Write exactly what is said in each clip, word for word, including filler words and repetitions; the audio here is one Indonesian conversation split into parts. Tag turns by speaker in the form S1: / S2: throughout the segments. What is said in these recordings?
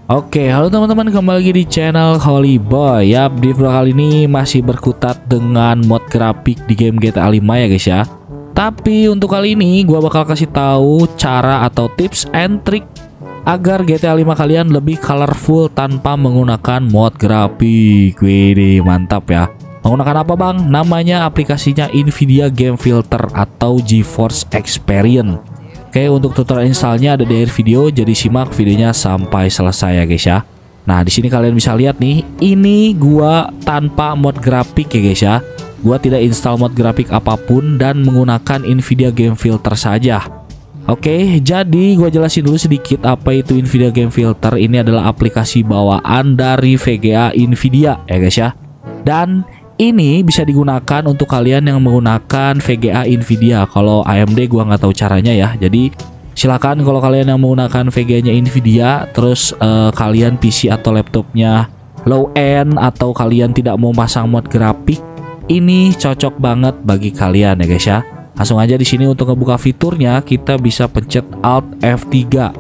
S1: Oke, halo teman-teman, kembali lagi di channel Holy Boy. Yap, di video kali ini masih berkutat dengan mod grafik di game G T A lima ya guys ya. Tapi untuk kali ini gua bakal kasih tahu cara atau tips and trick agar G T A lima kalian lebih colorful tanpa menggunakan mod grafik. Wih, mantap ya. Menggunakan apa bang? Namanya aplikasinya Nvidia Game Filter atau GeForce Experience. Oke, untuk tutorial installnya ada di akhir video, jadi simak videonya sampai selesai ya guys ya. Nah, di sini kalian bisa lihat nih, ini gua tanpa mod grafik ya guys ya. Gua tidak install mod grafik apapun dan menggunakan Nvidia Game Filter saja. Oke, jadi gua jelasin dulu sedikit apa itu Nvidia Game Filter. Ini adalah aplikasi bawaan dari V G A Nvidia ya guys ya. Dan ini bisa digunakan untuk kalian yang menggunakan V G A Nvidia. Kalau A M D gua nggak tahu caranya ya. Jadi silakan kalau kalian yang menggunakan V G A-nya Nvidia, terus uh, kalian P C atau laptopnya low end atau kalian tidak mau pasang mod grafik, ini cocok banget bagi kalian ya guys ya. Langsung aja di sini untuk ngebuka fiturnya kita bisa pencet Alt F tiga.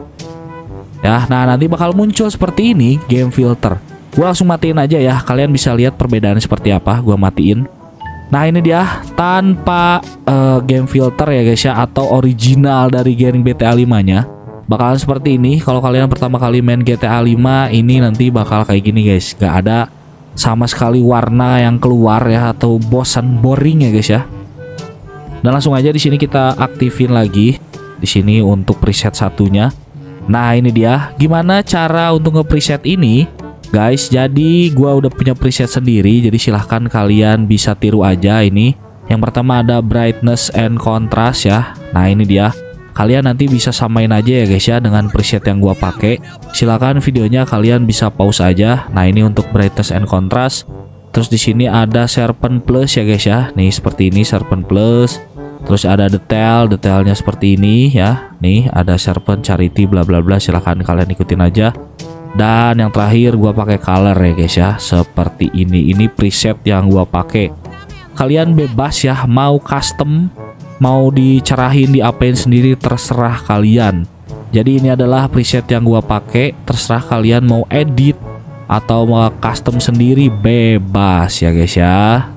S1: Ya, nah nanti bakal muncul seperti ini Game Filter. Gue langsung matiin aja ya, kalian bisa lihat perbedaannya seperti apa. Gue matiin. Nah ini dia tanpa uh, game filter ya guys ya, atau original dari game G T A lima nya bakalan seperti ini. Kalau kalian pertama kali main G T A lima ini nanti bakal kayak gini guys, gak ada sama sekali warna yang keluar ya, atau bosan, boring ya guys ya. Dan langsung aja di sini kita aktifin lagi di sini untuk preset satunya. Nah ini dia gimana cara untuk nge-preset ini guys. Jadi gua udah punya preset sendiri, jadi silahkan kalian bisa tiru aja ini. Yang pertama ada brightness and contrast ya. Nah ini dia, kalian nanti bisa samain aja ya guys ya dengan preset yang gua pakai. Silahkan videonya kalian bisa pause aja. Nah ini untuk brightness and contrast. Terus di sini ada sharpen plus ya guys ya. Nih seperti ini sharpen plus. Terus ada detail, detailnya seperti ini ya. Nih ada sharpen, charity, bla bla bla. Silahkan kalian ikutin aja. Dan yang terakhir gua pakai color ya guys ya, seperti ini. Ini preset yang gua pakai. Kalian bebas ya, mau custom, mau dicerahin, diapain sendiri, terserah kalian. Jadi ini adalah preset yang gua pakai, terserah kalian mau edit atau mau custom sendiri, bebas ya guys ya.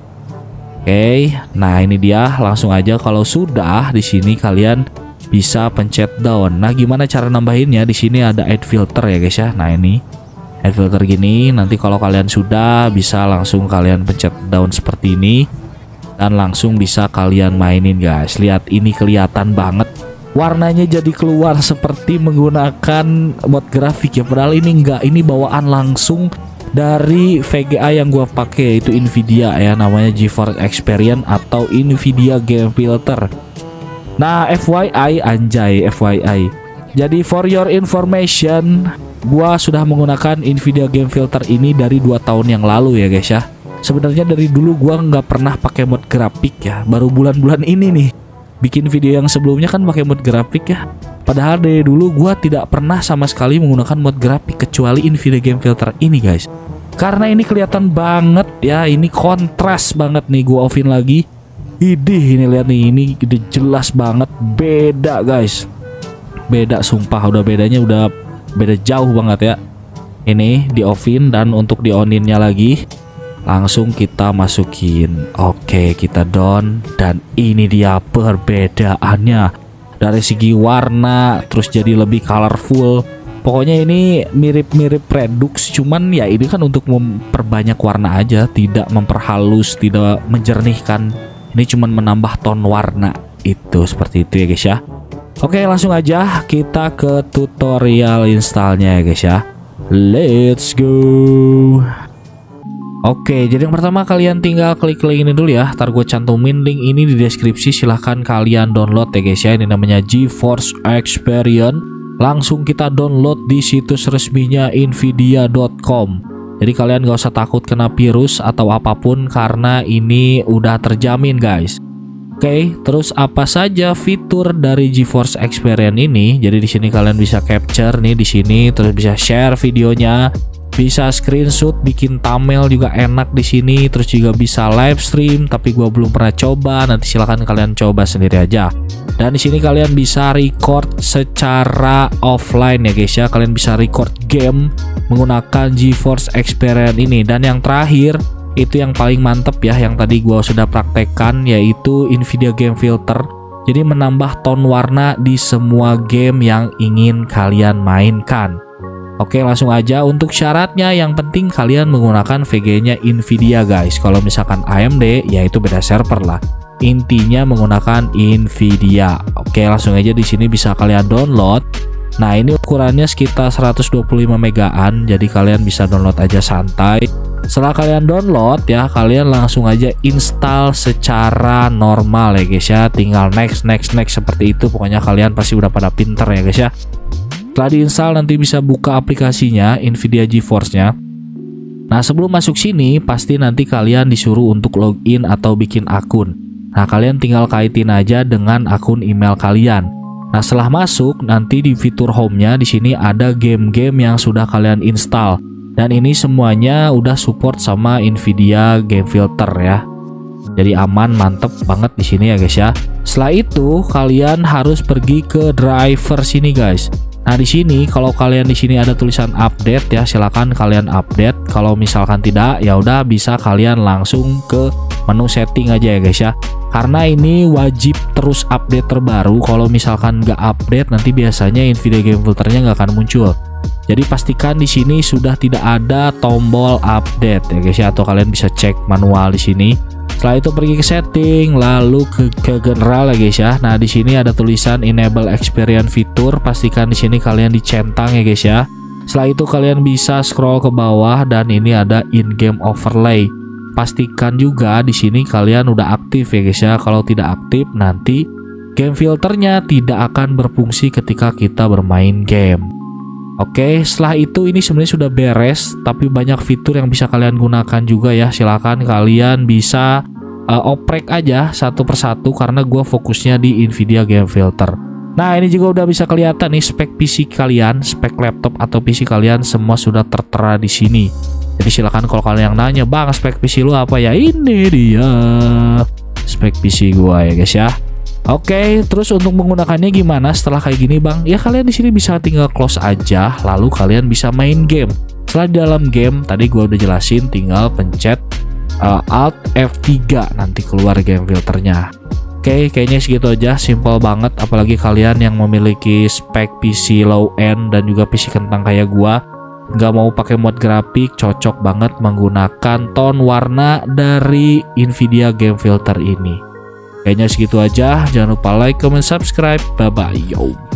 S1: Oke, nah ini dia, langsung aja kalau sudah di sini kalian bisa pencet down. Nah, gimana cara nambahinnya? Di sini ada add filter ya guys ya. Nah, ini add filter gini. Nanti kalau kalian sudah bisa langsung kalian pencet down seperti ini dan langsung bisa kalian mainin guys. Lihat ini kelihatan banget. Warnanya jadi keluar seperti menggunakan mod grafik ya. Padahal ini enggak, ini bawaan langsung dari V G A yang gua pakai, yaitu Nvidia ya, namanya GeForce Experience atau Nvidia Game Filter. Nah, F Y I, anjay, F Y I. Jadi for your information, gua sudah menggunakan Nvidia Game Filter ini dari dua tahun yang lalu ya guys ya. Sebenarnya dari dulu gua nggak pernah pakai mod grafik ya. Baru bulan-bulan ini nih bikin video yang sebelumnya kan pakai mod grafik ya. Padahal dari dulu gua tidak pernah sama sekali menggunakan mod grafik kecuali Nvidia Game Filter ini guys. Karena ini kelihatan banget ya, ini kontras banget nih. Gua offin lagi. Idih, ini lihat nih, ini udah jelas banget beda guys. Beda sumpah, udah bedanya udah beda jauh banget ya. Ini di offin, dan untuk di oninnya lagi langsung kita masukin. Oke, kita down, dan ini dia perbedaannya dari segi warna, terus jadi lebih colorful. Pokoknya ini mirip-mirip Redux, cuman ya ini kan untuk memperbanyak warna aja, tidak memperhalus, tidak menjernihkan. Ini cuman menambah ton warna, itu seperti itu ya guys ya. Oke, langsung aja kita ke tutorial installnya ya guys ya. Let's go. Oke, jadi yang pertama kalian tinggal klik link ini dulu ya. Ntar gue cantumin link ini di deskripsi, silahkan kalian download ya guys ya. Ini namanya GeForce Experience. Langsung kita download di situs resminya nvidia dot com. Jadi kalian gak usah takut kena virus atau apapun karena ini udah terjamin guys. Oke, terus apa saja fitur dari GeForce Experience ini? Jadi di sini kalian bisa capture nih di sini, terus bisa share videonya, bisa screenshot, bikin thumbnail juga enak di sini, terus juga bisa live stream. Tapi gua belum pernah coba, nanti silahkan kalian coba sendiri aja. Dan di sini kalian bisa record secara offline ya guys ya. Kalian bisa record game menggunakan GeForce Experience ini. Dan yang terakhir itu yang paling mantep ya, yang tadi gua sudah praktekkan, yaitu Nvidia Game Filter. Jadi menambah tone warna di semua game yang ingin kalian mainkan. Oke, langsung aja untuk syaratnya. Yang penting kalian menggunakan V G-nya Nvidia guys. Kalau misalkan A M D ya itu beda server lah. Intinya menggunakan Nvidia. Oke, langsung aja di sini bisa kalian download. Nah, ini ukurannya sekitar seratus dua puluh lima megaan, jadi kalian bisa download aja santai. Setelah kalian download ya, kalian langsung aja install secara normal ya guys ya. Tinggal next next next seperti itu. Pokoknya kalian pasti udah pada pinter ya guys ya. Setelah diinstal nanti bisa buka aplikasinya Nvidia GeForce-nya. Nah, sebelum masuk sini pasti nanti kalian disuruh untuk login atau bikin akun. Nah, kalian tinggal kaitin aja dengan akun email kalian. Nah, setelah masuk nanti di fitur home-nya di sini ada game-game yang sudah kalian install. Dan ini semuanya udah support sama Nvidia Game Filter ya. Jadi aman, mantep banget di sini ya guys ya. Setelah itu kalian harus pergi ke driver sini guys. Nah, di sini kalau kalian di sini ada tulisan update ya, silakan kalian update. Kalau misalkan tidak, ya udah bisa kalian langsung ke menu setting aja ya guys ya. Karena ini wajib terus update terbaru. Kalau misalkan nggak update, nanti biasanya Nvidia Game Filternya nggak akan muncul. Jadi pastikan di sini sudah tidak ada tombol update ya guys ya, atau kalian bisa cek manual di sini. Setelah itu pergi ke setting, lalu ke, ke general ya guys ya. Nah, di sini ada tulisan enable experience fitur, pastikan di sini kalian dicentang ya guys ya. Setelah itu kalian bisa scroll ke bawah dan ini ada in-game overlay. Pastikan juga di sini kalian udah aktif ya guys ya. Kalau tidak aktif nanti game filternya tidak akan berfungsi ketika kita bermain game. Oke, setelah itu ini sebenarnya sudah beres, tapi banyak fitur yang bisa kalian gunakan juga ya. Silakan kalian bisa uh, oprek aja satu persatu karena gue fokusnya di Nvidia Game Filter. Nah, ini juga udah bisa kelihatan nih spek P C kalian, spek laptop atau P C kalian semua sudah tertera di sini. Jadi silakan kalau kalian yang nanya, "Bang, spek P C lu apa ya?" Ini dia spek P C gua ya guys ya. Oke, terus untuk menggunakannya gimana setelah kayak gini bang? Ya kalian di sini bisa tinggal close aja, lalu kalian bisa main game. Setelah di dalam game, tadi gua udah jelasin, tinggal pencet uh, Alt F tiga nanti keluar game filternya. Oke, kayaknya segitu aja, simple banget. Apalagi kalian yang memiliki spek P C low end dan juga P C kentang kayak gua, nggak mau pakai mode grafik, cocok banget menggunakan tone warna dari Nvidia Game Filter ini. Kayaknya segitu aja. Jangan lupa like, comment, subscribe. Bye bye yo.